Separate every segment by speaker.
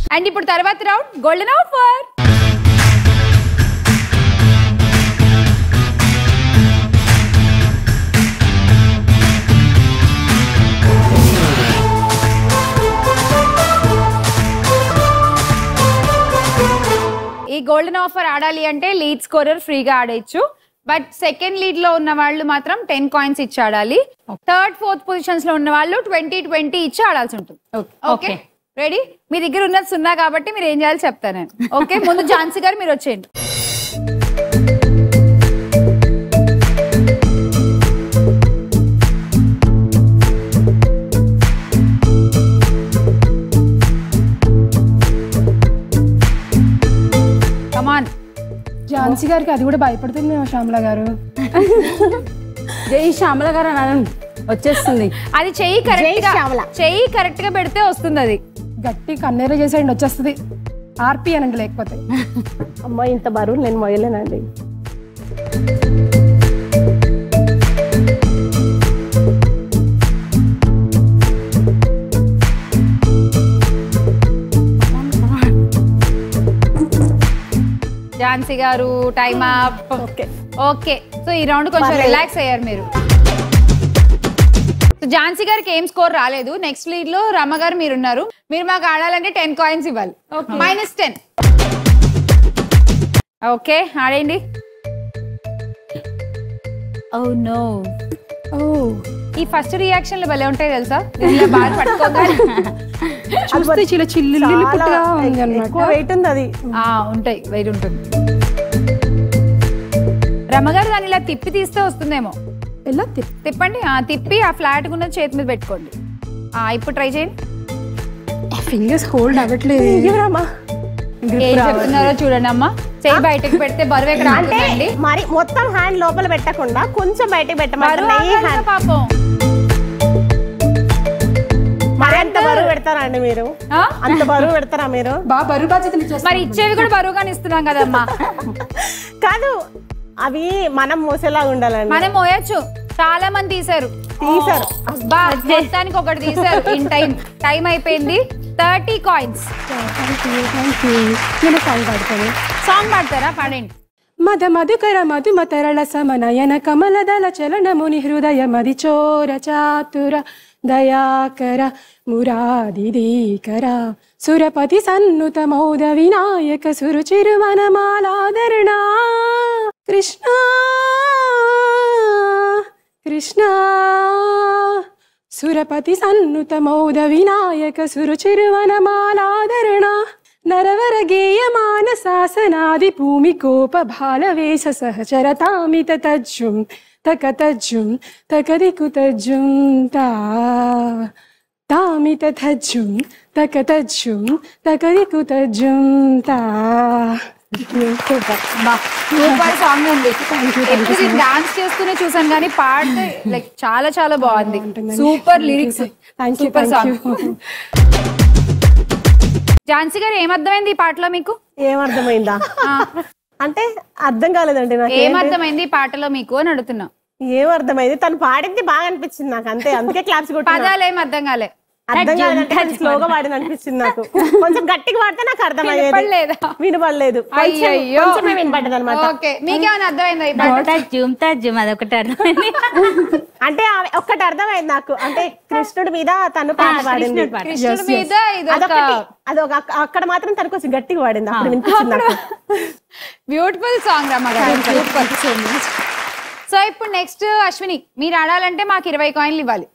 Speaker 1: And ఇప్పుడు తర్వాత round golden offer. ఈ గోల్డెన్ ఆఫర్ ఆడాలి అంటే లీడ్ స్కోరర్ ఫ్రీగా ఆడేయచ్చు. బట్ సెకండ్ లీడ్ లో ఉన్న వాళ్ళు మాత్రం 10 కాయిన్స్ ఇచ్చి ఆడాలి. థర్డ్ ఫోర్త్ పొజిషన్స్ లో ఉన్న వాళ్ళు 20 ఇచ్చి ఆడాల్సి ఉంటుంది. Okay ready? మీ దగ్గర ఉన్నది 0 కాబట్టి మీరు ఏం చేయాలి చెప్తాను నేను. ఓకే ముందు ఝాన్సీ గారు మీరు వచ్చేయండి. కమాన్.
Speaker 2: ఝాన్సీ గారికి అది కూడా భయపడుతుంది శ్యామల గారు.
Speaker 3: జై శ్యామల గారు అని వచ్చేస్తుంది.
Speaker 1: అది చెయ్యి కరెక్ట్ గా పెడితే వస్తుంది. అది
Speaker 2: గట్టి కన్నీరు చేసేయండి వచ్చేస్తుంది. ఆర్పి అనండి లేకపోతే.
Speaker 3: అమ్మాయి ఇంత బరువు నేను మొయ్యలేనండి.
Speaker 1: Jhansi garu time up. Okay so ఈ రౌండ్ కొంచెం రిలాక్స్ అయ్యారు మీరు. ఝాన్సీ గారికి ఏం స్కోర్ రాలేదు. నెక్స్ట్ లీడ్ లో రమ గారు మీరున్నారు. మీరు మాకు ఆడాలంటే 10 కాయిన్స్ ఇవ్వాలి. -10. ఓకే ఆడండి. Oh no. ఈ ఫస్ట్ రియాక్షన్లు భలే ఉంటాయి తెలుసా? బాగా పట్టుకోగానే
Speaker 2: చూస్తే చిల్ల చిల్లు పుట్టుగా ఉంది అన్నమాట.
Speaker 3: వెయిట్ ఉంది అది.
Speaker 1: ఉంటాయి వెయిట్ ఉంటుంది. రమగారు దాన్ని ఇలా తిప్పి తీస్తే వస్తుందేమో.
Speaker 2: ఎలా
Speaker 1: తిప్పండి. తిప్పి ఆ ఫ్లాట్ ఉన్నది చేతి మీద పెట్టుకోండి. ఇప్పుడు ట్రై చేయండి.
Speaker 2: ఫింగర్స్ హోల్డ్ అవ్వట్లేదు.
Speaker 1: ఏం చెప్తున్నారో చూడండి అమ్మా. చేయి బయటకు పెడితే బరువు ఎక్కడ ఆగుతుందండి?
Speaker 3: మరి మొత్తం హ్యాండ్ లోపల పెట్టకుండా కొంచెం బయటకు పెట్టమంటారు.
Speaker 1: పాపం
Speaker 3: మరి అంత బరువు పెడతారండి మీరు? అంత బరువు పెడతారా మీరు?
Speaker 2: బాగా బరువు బాధ్యతలు
Speaker 1: మరి ఇచ్చేవి కూడా బరువుగానే ఇస్తున్నాం కదమ్మా.
Speaker 3: కాదు అవి మనం మోసేలాగా ఉండాలండి.
Speaker 1: మనం మోయచ్చు. చాలా మంది తీసారు. మొత్తానికి ఒకటి తీసారు. ఇన్ టైం అయిపోయింది. 30 కాయిన్స్. సాంగ్ పాడతారా? పాడండి.
Speaker 2: మద మధుకర మధుమతరళ సమనయన కమలదల చలనముని హృదయ మది చోర చాతుర దయాకర మురాదిదీకర సురపతి సన్నుత మౌద వినాయక సురుచిరువనమాలాధరణ కృష్ణ కృష్ణ సురపతి సన్నుత మౌద వినాయక సురుచిరువనమాలాధరణ నరవర గేయ మానసాసనాది భూమి కోప బాలవేశ సహచరతామిత తజ్జుం తకతజ్జుం తకదికుతజ్జుం తామిత తజ్జుం తకతజ్జుం తకదికుతజ్జుం
Speaker 1: సూపర్ సాంగ్ ఉంది. డాన్స్ చేస్తూనే చూసాను కానీ పాడితే లైక్ చాలా చాలా బాగుంది. Super lyrics. Super song. Jhansi garu ఏమర్థమైంది ఈ పాటలో మీకు?
Speaker 3: ఏమర్థమైందా అంటే అర్థం కాలేదండి నాకు.
Speaker 1: ఏమర్థమైంది ఈ పాటలో మీకు అని అడుగుతున్నా.
Speaker 3: ఏమర్థమైంది? తను పాడింది బాగా అనిపించింది నాకు. అంతే, అందుకే క్లాప్స్ కొట్టినా.
Speaker 1: పదాలు ఏం అర్థం కాలే.
Speaker 3: అర్థం కాలేదంటే స్లోగా పాడింది అనిపించింది నాకు. కొంచెం గట్టిగా పాడితే నాకు అర్థమయ్యేది. వినపడలేదు. వినపడ్డది అనమాట.
Speaker 1: మీకేమైనా అర్థమైందా?
Speaker 3: అంటే ఒక్కటి అర్థమైంది నాకు. అంటే కృష్ణుడి మీద తను పాట పాడింది. అదొక అక్కడ మాత్రం తను కొంచెం గట్టిగా పాడింది. అప్పుడు వినిపించింది నాకు.
Speaker 1: బ్యూటిఫుల్ సాంగ్ రమ్మగారు. సో ఇప్పుడు నెక్స్ట్ అశ్విని, మీరు ఆడాలంటే మాకు 20 కాయిన్లు ఇవ్వాలి.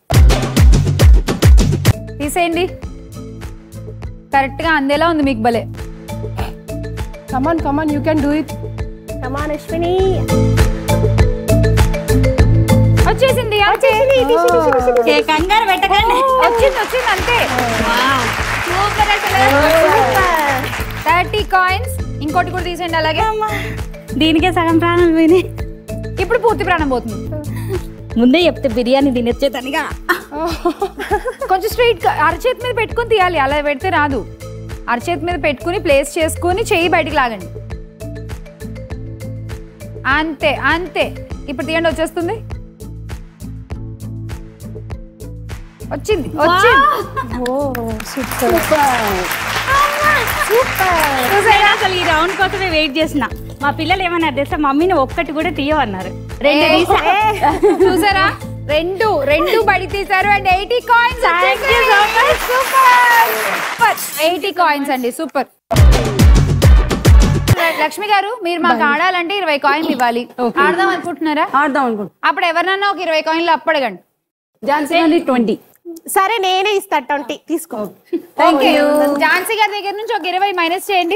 Speaker 1: తీసేయండి. కరెక్ట్ గా అందేలా ఉంది మీకు. భలే.
Speaker 2: Come on come on, you can do it.
Speaker 3: Come on Ashwini.
Speaker 1: వచ్చేసింది.
Speaker 4: కంగారు పెట్టకండి.
Speaker 1: వచ్చింది అంతే. 30 కాయిన్స్. ఇంకోటి కూడా తీసేయండి అలాగే.
Speaker 4: దీనికే సగం ప్రాణం పోయినాయి.
Speaker 1: ఇప్పుడు పూర్తి ప్రాణం పోతుంది.
Speaker 4: ముందే చెప్తే బిర్యానీ తినొచ్చేదానిగా.
Speaker 1: కొంచెం స్ట్రైట్ అరచేతి మీద పెట్టుకుని తీయాలి. అలా పెడితే రాదు. అరచేతి మీద పెట్టుకుని ప్లేస్ చేసుకుని చెయ్యి బయటికి లాగండి. అంతే అంతే. ఇప్పుడు తీయండి. వచ్చేస్తుంది. వచ్చింది.
Speaker 4: నేను అసలు ఈ రౌండ్ కోసమే వెయిట్ చేసిన. మా పిల్లలు ఏమన్నారు తెలుసా, మమ్మీని ఒక్కటి కూడా తీయమన్నారు.
Speaker 1: చూసారా, రెండు బడి తీశారు అండ్ 80 కాయిన్స్. 80 కాయిన్స్ అండి, సూపర్. లక్ష్మి గారు, మీరు మాకు ఆడాలంటే 20 కాయిన్లు ఇవ్వాలి. ఆడదాం అనుకుంటున్నారా?
Speaker 2: ఆడదాం అనుకుంటున్నా.
Speaker 1: అప్పుడు ఎవరినన్నా ఒక 20 కాయిన్లు అప్పడగండి.
Speaker 2: ఝాన్సీ 20.
Speaker 3: సరే నేనే ఇస్తా 20 తీసుకో.
Speaker 1: ఝాన్సీ గారి దగ్గర నుంచి ఒక 20 మైనస్ చేయండి.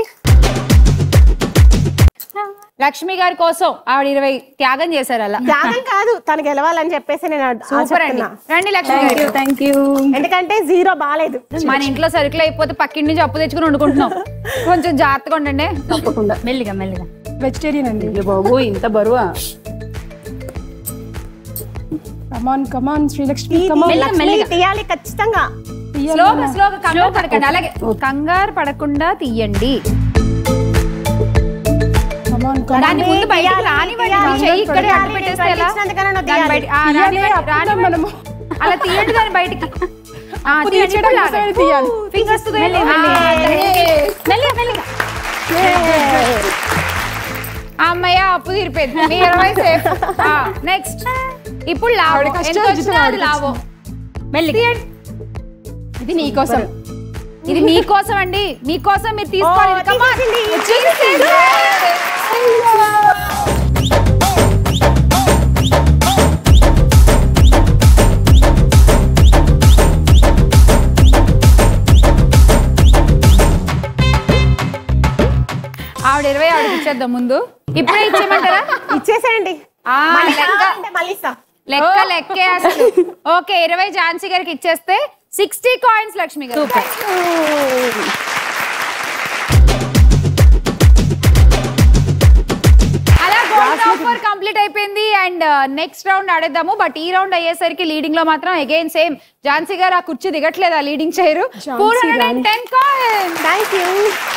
Speaker 1: లక్ష్మి గారి కోసం ఆవిడ 20 త్యాగం చేశారు. అలా
Speaker 3: త్యాగం కాదు, తను గెలవాలని చెప్పేసి నేను
Speaker 1: సూపర్ అండి. రండి లక్ష్మి గారు.
Speaker 2: Thank you.
Speaker 3: ఎందుకంటే 0 బాలేదు.
Speaker 1: మన ఇంట్లో సరుకులు అయిపోతే పక్కింటి నుంచి అప్పు తెచ్చుకుని వండుకుంటున్నాం. కొంచెం జాగ్రత్తగా ఉండండి.
Speaker 2: తప్పకుండా.
Speaker 4: మెల్లిగా.
Speaker 2: వెజిటేరియన్ అండి.
Speaker 5: బాబు ఇంత బరువా?
Speaker 2: కమాన్ శ్రీలక్ష్మి,
Speaker 3: తీయాలి ఖచ్చితంగా.
Speaker 1: స్లోగా కంగారు పడకండి. అలాగే కంగారు పడకుండా తీయండి. దాని ముందు బయటకు రానివ్వండి. చెయ్యి ఇక్కడే అడ్డు పెట్టేస్తే ఎలా?
Speaker 2: మనము
Speaker 1: అలా తీయండి దాన్ని బయటికి. ఫింగర్స్ అమ్మయ్య, అప్పు తీరిపోయింది. మీ 20 సేఫ్. నెక్స్ట్ ఇప్పుడు లావో. ఎంత వచ్చినా అది లావో. ఇది నీకోసం, ఇది మీకోసం అండి. మీకోసం మీరు తీసుకోవాలి. ఆవిడ 20 ఆవిడకి ఇచ్చేద్దాం ముందు. ఇప్పుడే ఇచ్చేయమంటారా?
Speaker 3: ఇచ్చేసేయండి.
Speaker 1: లెక్కే అసలు. ఓకే, 20 ఝాన్సీ గారికి ఇచ్చేస్తే 60 కాయిన్స్ లక్ష్మి గారు. అలా గోల్డ్ ఆఫర్ కంప్లీట్ అయిపోయింది. అండ్ నెక్స్ట్ రౌండ్ ఆడేద్దాము. బట్ ఈ రౌండ్ అయ్యేసరికి లీడింగ్ లో మాత్రం అగైన్ సేమ్ ఝాన్సీ గారు ఆ కుర్చీ దిగట్లేదు, ఆ లీడింగ్ చేయరు. 410 కాయిన్స్.
Speaker 3: Thank you.